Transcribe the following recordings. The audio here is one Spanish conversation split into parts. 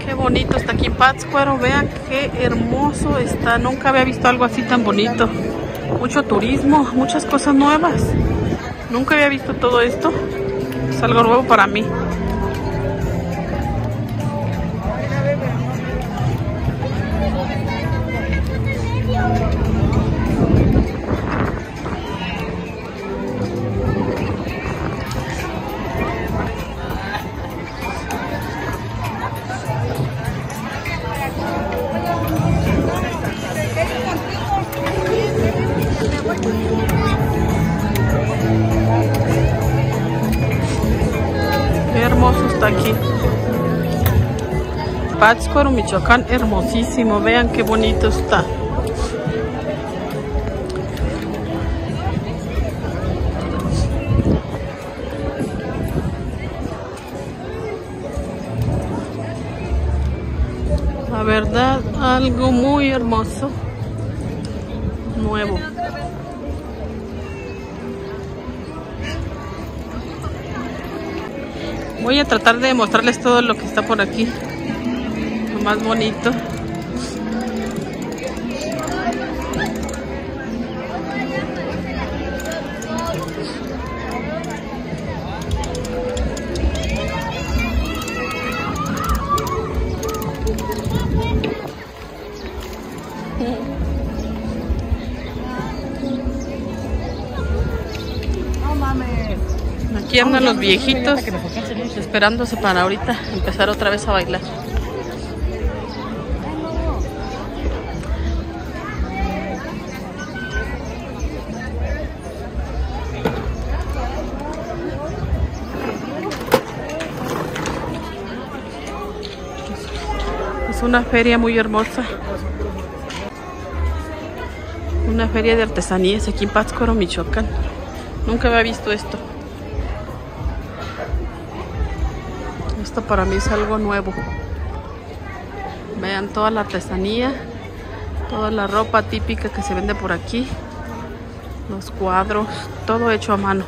Qué bonito está aquí en Pátzcuaro. Vean qué hermoso está. Nunca había visto algo así tan bonito. Mucho turismo, muchas cosas nuevas. Nunca había visto todo esto. Es algo nuevo para mí. Qué hermoso está aquí. Pátzcuaro, Michoacán, hermosísimo. Vean qué bonito está. La verdad, algo muy hermoso. Nuevo. Voy a tratar de mostrarles todo lo que está por aquí. Lo más bonito. Aquí andan los viejitos esperándose para ahorita empezar otra vez a bailar. Es una feria muy hermosa. Una feria de artesanías aquí en Pátzcuaro, Michoacán. Nunca había visto esto. Esto para mí es algo nuevo. Vean toda la artesanía, toda la ropa típica que se vende por aquí, los cuadros, todo hecho a mano.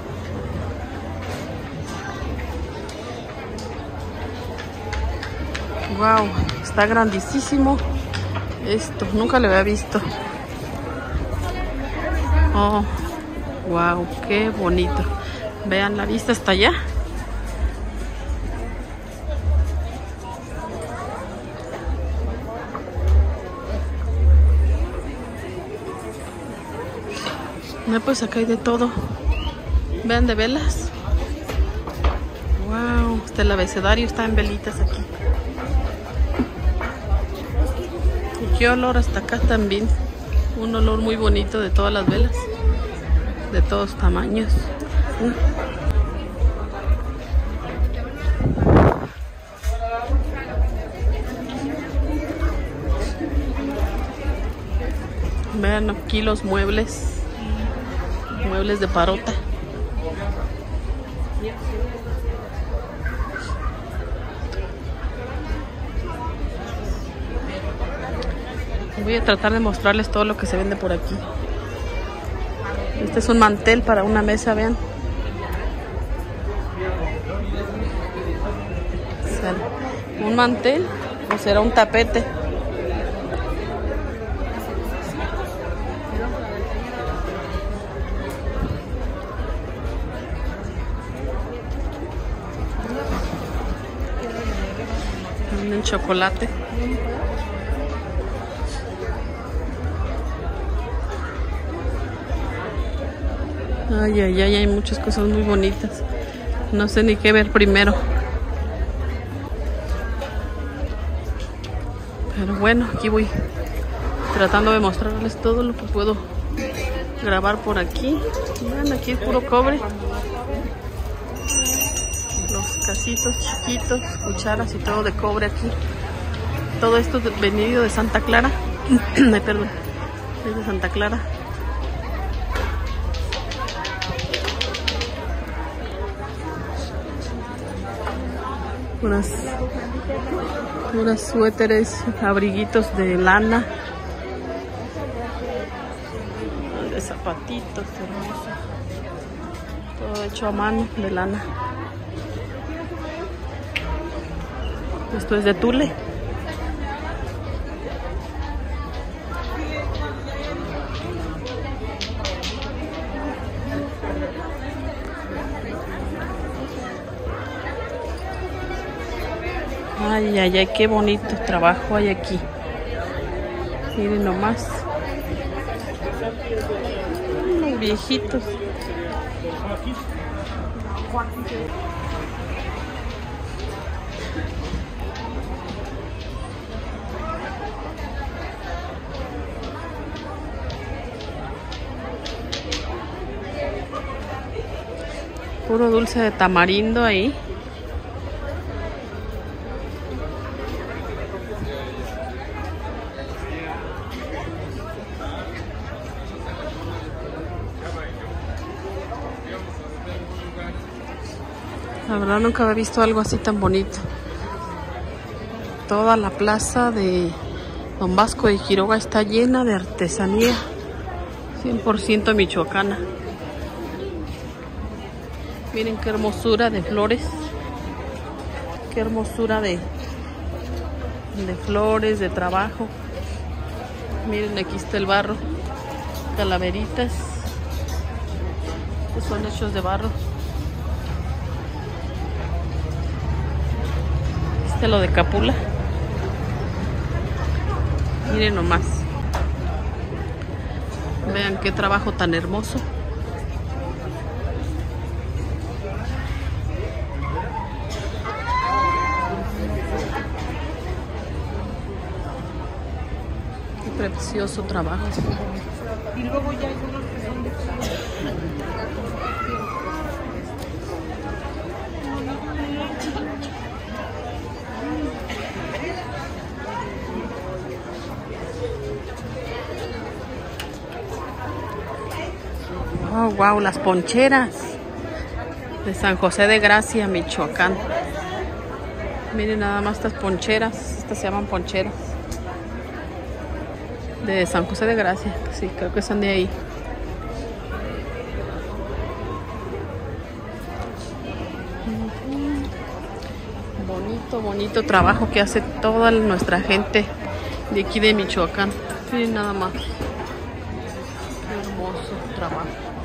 Wow, está grandísimo esto, nunca lo había visto. Oh, wow, qué bonito. Vean, la vista está allá. No, pues acá hay de todo. Vean, de velas. Wow, hasta el abecedario está en velitas aquí. Y qué olor hasta acá también. Un olor muy bonito de todas las velas. De todos tamaños. Vean aquí los muebles. Muebles de parota. Voy a tratar de mostrarles todo lo que se vende por aquí. Este es un mantel para una mesa, vean. ¿Será un mantel o será un tapete? En chocolate. Ay, ay, ay, hay muchas cosas muy bonitas. No sé ni qué ver primero. Pero bueno, aquí voy tratando de mostrarles todo lo que puedo grabar por aquí. Vean, aquí es puro cobre. Los casitos chiquitos, cucharas y todo de cobre aquí. Todo esto es venido de Santa Clara. Ay, perdón, es de Santa Clara. Unas suéteres, abriguitos de lana, de zapatitos hermosos, todo hecho a mano de lana. Esto es de tule. Ay, ay, ay, qué bonito trabajo hay aquí. Miren nomás. Unos viejitos. Puro dulce de tamarindo ahí. La verdad nunca había visto algo así tan bonito. Toda la plaza de Don Vasco de Quiroga está llena de artesanía 100% michoacana. Miren qué hermosura de flores. Qué hermosura de flores, de trabajo. Miren, aquí está el barro. Calaveritas. Estos son hechos de barro. Este es lo de Capula. Miren nomás. Vean qué trabajo tan hermoso. Qué precioso trabajo. Y luego ya hay unos que son de... Oh, wow, las poncheras de San José de Gracia, Michoacán. Miren nada más estas poncheras. Estas se llaman poncheras. De San José de Gracia. Sí, creo que son de ahí. Bonito, bonito trabajo que hace toda nuestra gente de aquí de Michoacán. Miren nada más. Qué hermoso trabajo.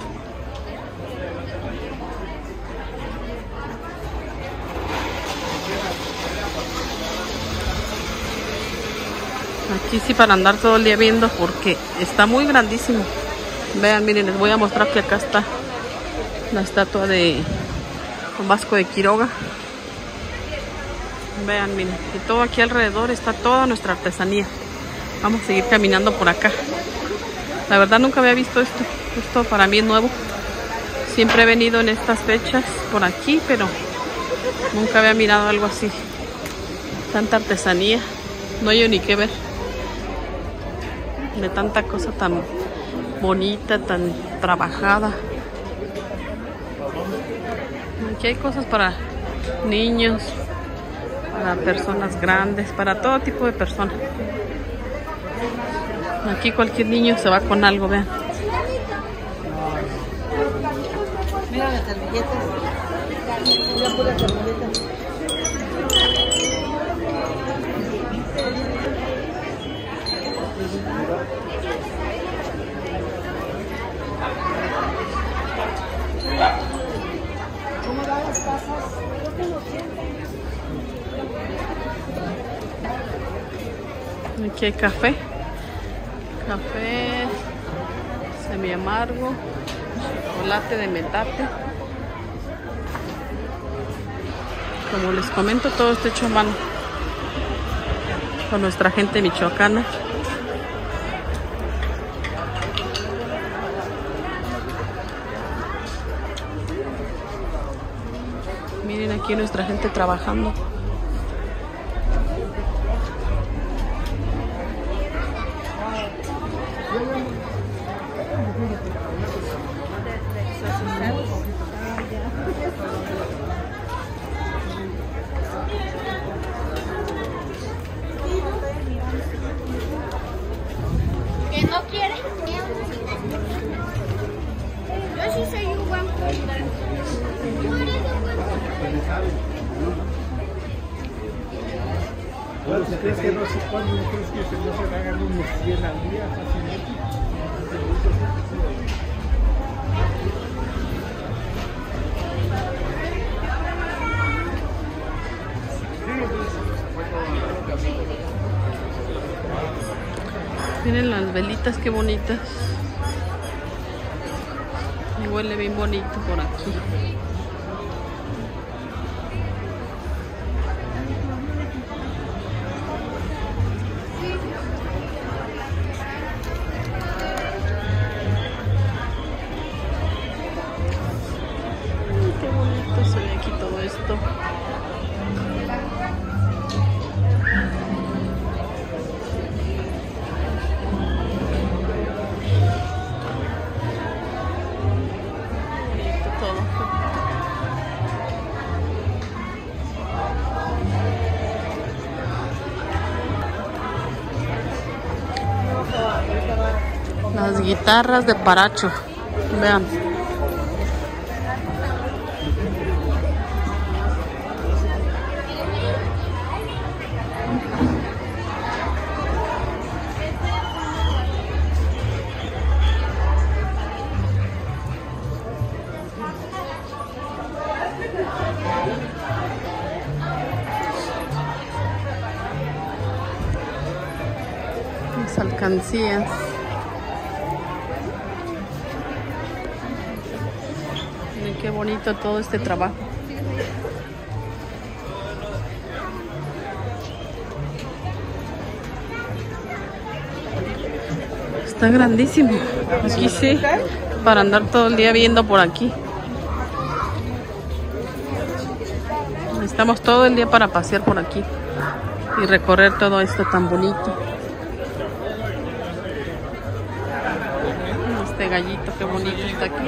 Aquí sí para andar todo el día viendo porque está muy grandísimo. Vean, miren, les voy a mostrar que acá está la estatua de Don Vasco de Quiroga. Vean, miren, y todo aquí alrededor está toda nuestra artesanía. Vamos a seguir caminando por acá. La verdad nunca había visto esto. Esto para mí es nuevo. Siempre he venido en estas fechas por aquí, pero nunca había mirado algo así. Tanta artesanía. No hay ni qué ver. De tanta cosa tan bonita, tan trabajada. Aquí hay cosas para niños, para personas grandes, para todo tipo de personas. Aquí cualquier niño se va con algo, vean. Mira las servilletas. Mira puras servilletas. ¿Cómo van las casas? Aquí hay café. Café semi amargo, chocolate de metate. Como les comento, todo está hecho a mano con nuestra gente michoacana. Miren aquí nuestra gente trabajando. ¿Que no quiere? Yo sí soy un buen hombre. Tú eres un buen hombre. Bueno, si crees que no se ponen, no crees que no se hagan unos 100 al día fácilmente. Miren las velitas, qué bonitas. Y huele bien bonito por aquí. Qué bonito se ve aquí todo esto. Bonito todo. Las guitarras de Paracho. Vean. Las alcancías. Miren qué bonito todo este trabajo. Está grandísimo. Aquí sí, para andar todo el día viendo por aquí. Estamos todo el día para pasear por aquí y recorrer todo esto tan bonito. Este gallito, qué bonito está aquí.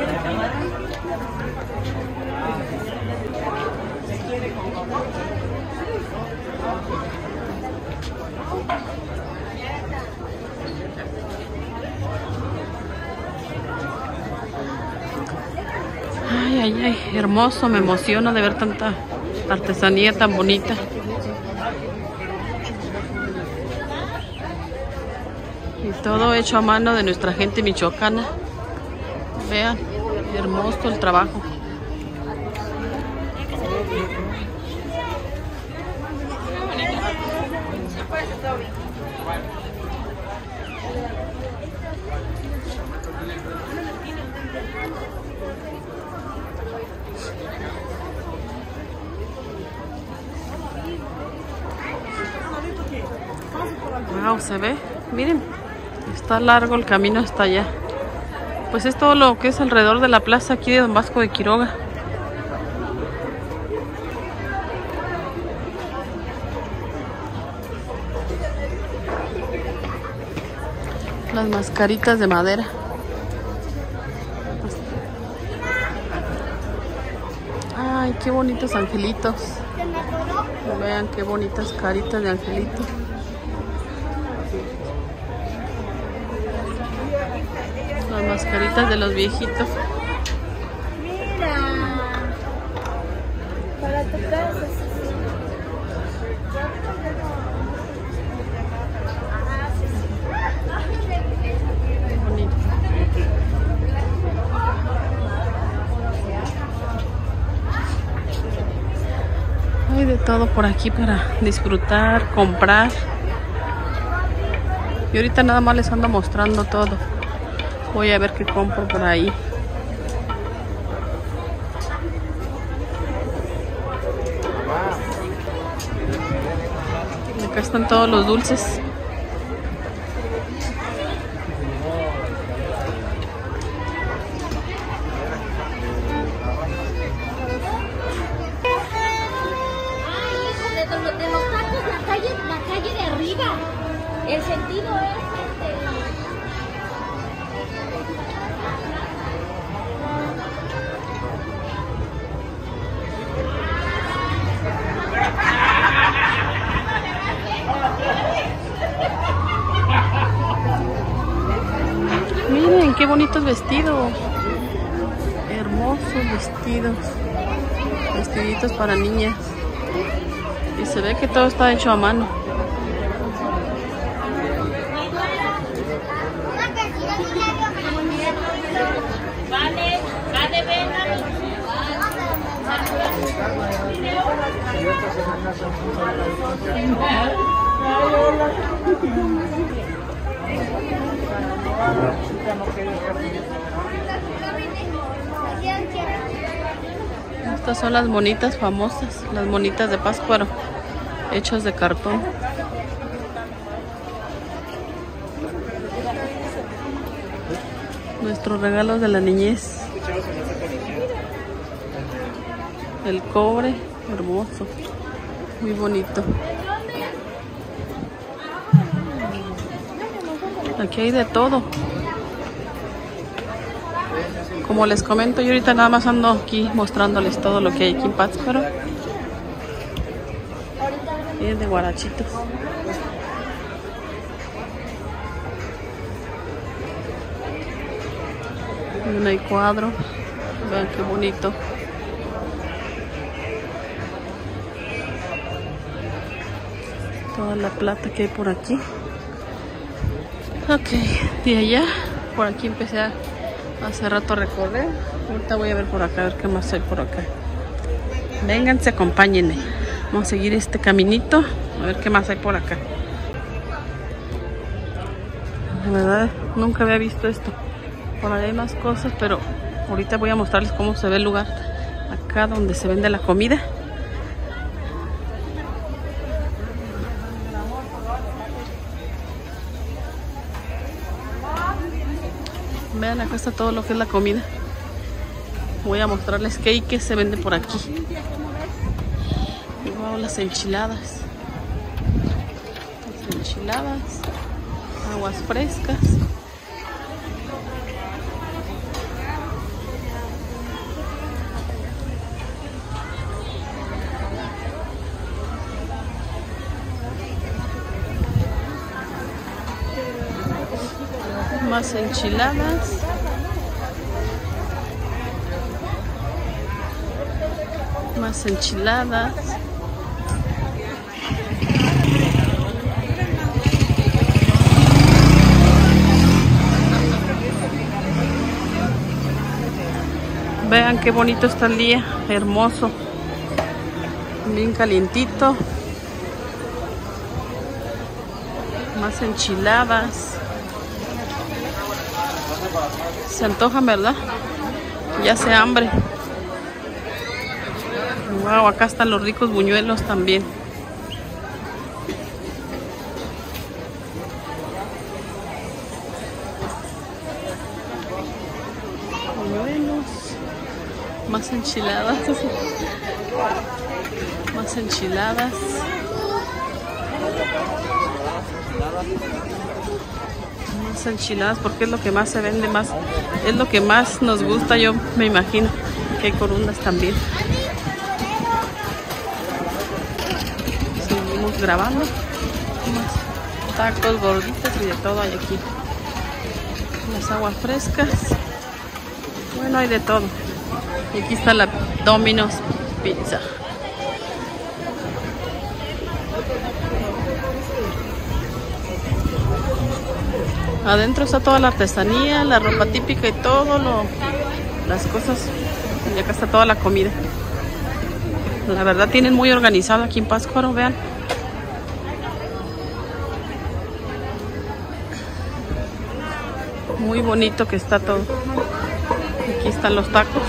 Ay, ay, ay, hermoso, me emociona de ver tanta artesanía tan bonita. Y todo hecho a mano de nuestra gente michoacana. Vean, hermoso el trabajo. Wow, se ve, miren, está largo el camino hasta allá. Pues es todo lo que es alrededor de la plaza aquí de Don Vasco de Quiroga. Las mascaritas de madera. Ay, qué bonitos angelitos. Vean qué bonitas caritas de angelito. Las mascaritas de los viejitos. Mira, para tu casa. Qué bonito. Hay de todo por aquí para disfrutar, comprar. Y ahorita nada más les ando mostrando todo. Voy a ver qué compro por ahí. Y acá están todos los dulces. De los tacos, la calle de arriba. El sentido es Miren qué bonitos vestidos. Hermosos vestidos. Vestiditos para niñas. Y se ve que todo está hecho a mano. Estas son las monitas famosas, las monitas de Pátzcuaro, hechas de cartón. Nuestros regalos de la niñez. El cobre, hermoso, muy bonito. Aquí hay de todo. Como les comento, yo ahorita nada más ando aquí mostrándoles todo lo que hay aquí en Pátzcuaro. Y es de guarachitos. Y un cuadro. Vean qué bonito. Toda la plata que hay por aquí. Ok, de allá, por aquí empecé hace rato a recorrer. Ahorita voy a ver por acá, a ver qué más hay por acá. Vénganse, acompáñenme. Vamos a seguir este caminito, a ver qué más hay por acá. La verdad, nunca había visto esto. Por ahí hay más cosas, pero ahorita voy a mostrarles cómo se ve el lugar. Acá donde se vende la comida. Vean, acá está todo lo que es la comida. Voy a mostrarles qué y qué se vende por aquí. Wow, las enchiladas. Las enchiladas. Aguas frescas. Más enchiladas. Más enchiladas. Vean qué bonito está el día, hermoso. Bien calientito. Más enchiladas. Se antojan, ¿verdad? Ya hace hambre. Wow, acá están los ricos buñuelos también. Buñuelos. Más enchiladas. Más enchiladas. Más enchiladas porque es lo que más se vende, más es lo que más nos gusta, yo me imagino que hay corundas también. Seguimos grabando. Más tacos, gorditas y de todo hay aquí. Las aguas frescas. Bueno, hay de todo. Y aquí está la Domino's Pizza. Adentro está toda la artesanía, la ropa típica y todo las cosas. Y acá está toda la comida. La verdad tienen muy organizado aquí en Pátzcuaro, vean. Muy bonito que está todo. Aquí están los tacos.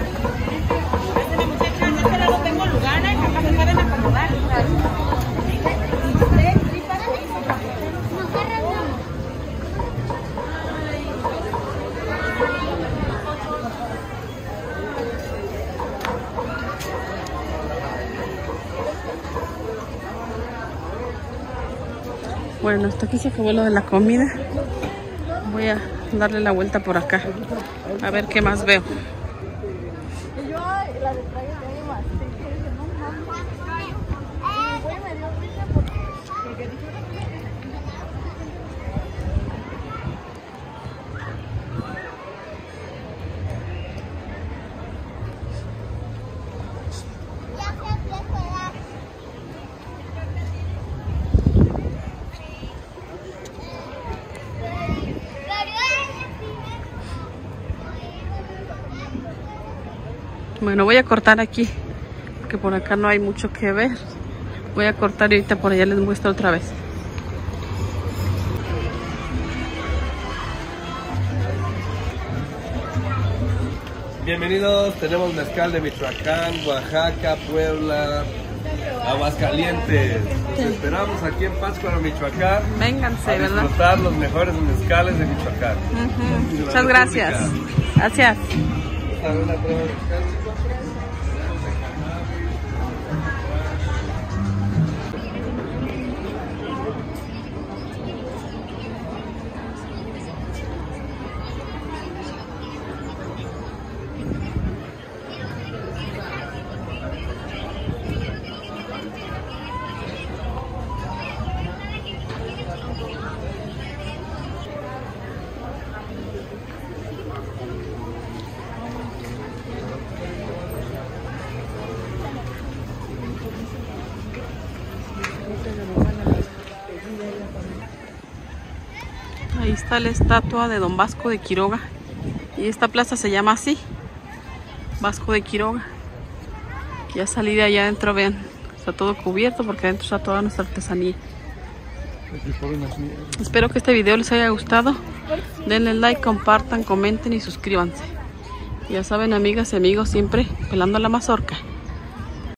Bueno, hasta aquí se acabó lo de la comida. Voy a darle la vuelta por acá. A ver qué más veo. Bueno, voy a cortar aquí, porque por acá no hay mucho que ver. Voy a cortar y ahorita por allá les muestro otra vez. Bienvenidos, tenemos mezcal de Michoacán, Oaxaca, Puebla, Aguascalientes. Los esperamos aquí en Pátzcuaro, Michoacán. Vénganse, a ¿verdad? disfrutar los mejores mezcales de Michoacán. Muchas gracias. Gracias. A ver una prueba de mezcal, chicos. Ahí está la estatua de Don Vasco de Quiroga. Y esta plaza se llama así, Vasco de Quiroga. Ya salí de allá adentro, vean, está todo cubierto porque adentro está toda nuestra artesanía. Espero que este video les haya gustado. Denle like, compartan, comenten y suscríbanse. Ya saben, amigas y amigos, siempre pelando la mazorca.